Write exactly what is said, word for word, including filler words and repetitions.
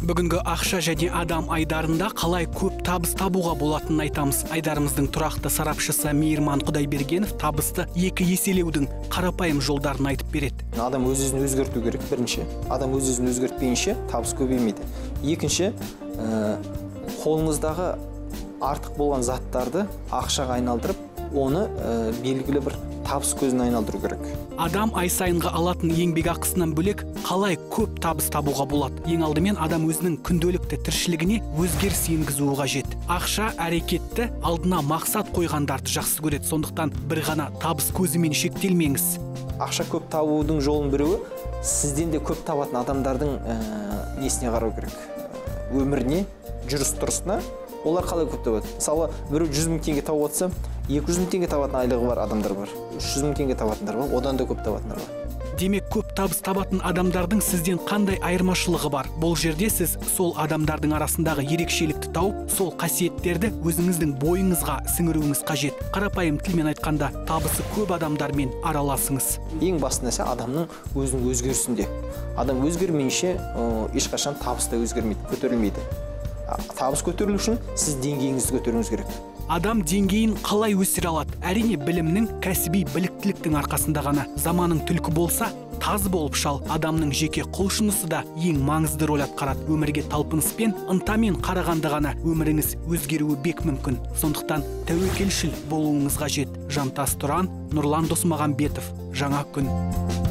Бүгінгі ақша және адам айдарында қалай көп табыс табуға болатынын айтамыз. Айдарымыздың тұрақты сарапшысы Мейірман Құдайбергенов табысты екі еселеудің қарапайым жолдарын айтып береді. Адам өз-өзін өзгерту керек бірінші. Адам өз-өзін өзгертпейінше табыс көбеймейді. Екінші, қолыңыздағы артық болған заттарды ақшаға айналдырып, оны белгілі бір табыс көзін айналдыру керек. Адам ай сайынғы алатын еңбек ақысынан бөлек қалай көп табыс табуға болады? Ең алдымен адам өзінің күнделікті тіршілігіне өзгеріс енгізуі қажет. Ақша әрекетті алдына мақсат қойғандарды жақсы көреді. Сондықтан бір ғана табыс көзімен шектелмеңіз. Ақша көп табудың жолын біреуі сізден де көп табатын адамдардың несіне қарау керек. Өміріне, жүріс-тұрысына олар қалай көп табады? Мысалы, біреу жүз мың теңге тауып отса, екі жүз мың теңге табатын айлығы бар адамдар бар. үш жүз мың теңге табатындар бар, одан да көп табатындар бар. Демек, көп табыс табатын адамдардың сізден қандай айырмашылығы бар? Бұл жерде сіз сол адамдардың арасындағы ерекшелікті тауып, сол қасиеттерді өзіңіздің бойыңызға сіңіруіңіз қажет. Қарапайым тілмен айтқанда, табысы көп адамдармен араласыңыз. Ең басты нәрсе адамның өзінің өзгерісінде. Адам өзгермейінше ешқашан табыс та өзгермейді, көтерілмейді. Табыс көтерілу үшін сіз деңгейіңізді көтеруіңіз керек. Адам деңгейін қалай өсіре алады? Әрине білімнің, кәсіби біліктіліктің арқасында ғана. Заманың түлкі болса, таз болып шал. Адамның жеке құлшынысы да ең маңызды рөл атқарады. Өмірге талпыныспен, ынтамен қарағанда ғана өміріңіз өзгеруі бек мүмкін. Сондықтан тәуекелшіл болуыңыз қажет. Жантас Тұран, Нұрлан Досмағамбетов. Жаңа күн.